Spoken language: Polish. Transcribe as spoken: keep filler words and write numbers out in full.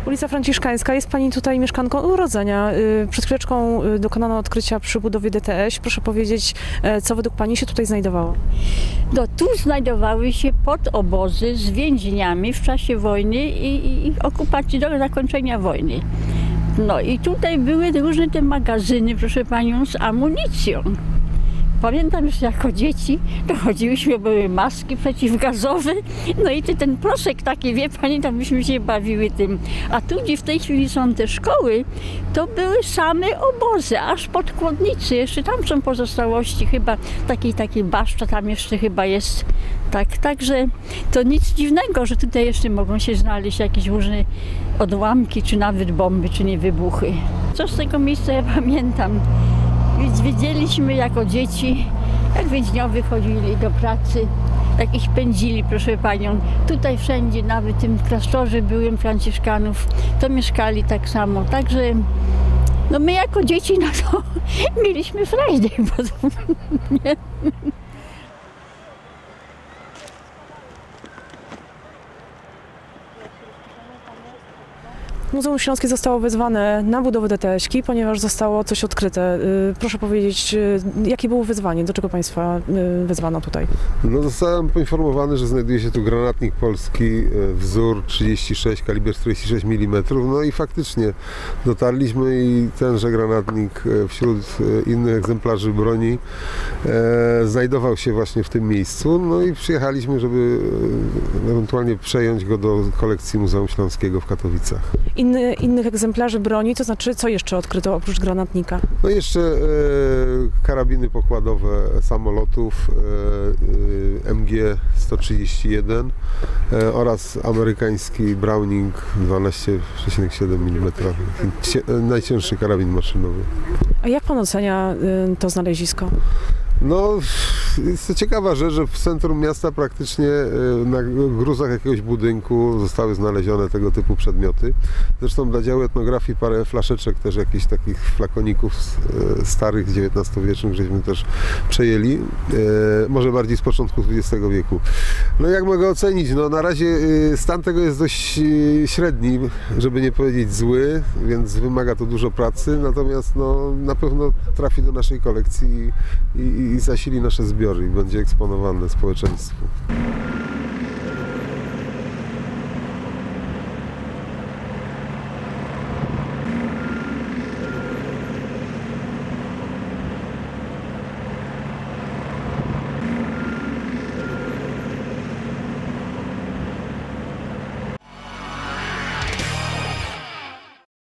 Ulica Franciszkańska. Jest Pani tutaj mieszkanką urodzenia. Przed chwileczką dokonano odkrycia przy budowie D T S. Proszę powiedzieć, co według Pani się tutaj znajdowało? No, tu znajdowały się podobozy z więźniami w czasie wojny i, i, i okupacji do zakończenia wojny. No i tutaj były różne te magazyny, proszę Panią, z amunicją. Pamiętam, że jako dzieci dochodziłyśmy, były maski przeciwgazowe, no i ten proszek taki, wie Pani, tam myśmy się bawiły tym. A tu, gdzie w tej chwili są te szkoły, to były same obozy, aż pod Kłodnicy. Jeszcze tam są pozostałości, chyba takiej takiej baszcza tam jeszcze chyba jest. Tak, także to nic dziwnego, że tutaj jeszcze mogą się znaleźć jakieś różne odłamki, czy nawet bomby, czy nie wybuchy. Co z tego miejsca ja pamiętam? Więc wiedzieliśmy jako dzieci, jak więźniowie chodzili do pracy, jak ich pędzili, proszę Panią. Tutaj wszędzie, nawet w tym klasztorze byłym Franciszkanów, to mieszkali tak samo. Także no my jako dzieci no to mieliśmy frajdę, bo to, nie? Muzeum Śląskie zostało wezwane na budowę D T S-ki, ponieważ zostało coś odkryte. Proszę powiedzieć, jakie było wyzwanie? Do czego Państwa wezwano tutaj? No, zostałem poinformowany, że znajduje się tu granatnik polski, wzór trzydzieści sześć, kaliber czterdzieści sześć milimetrów. No i faktycznie dotarliśmy i tenże granatnik wśród innych egzemplarzy broni e, znajdował się właśnie w tym miejscu. No i przyjechaliśmy, żeby ewentualnie przejąć go do kolekcji Muzeum Śląskiego w Katowicach. Inny, innych egzemplarzy broni, to znaczy co jeszcze odkryto oprócz granatnika? No jeszcze e, karabiny pokładowe samolotów e, M G sto trzydzieści jeden e, oraz amerykański Browning dwanaście przecinek siedem milimetrów, najcięższy karabin maszynowy. A jak Pan ocenia y, to znalezisko? No, jest to ciekawa rzecz, że w centrum miasta praktycznie na gruzach jakiegoś budynku zostały znalezione tego typu przedmioty. Zresztą dla działu etnografii parę flaszeczek, też jakichś takich flakoników starych, dziewiętnastowiecznych, żeśmy też przejęli. Może bardziej z początku dwudziestego wieku. No jak mogę ocenić? No na razie stan tego jest dość średni, żeby nie powiedzieć zły, więc wymaga to dużo pracy, natomiast no, na pewno trafi do naszej kolekcji i, i i zasili nasze zbiory i będzie eksponowane społeczeństwu.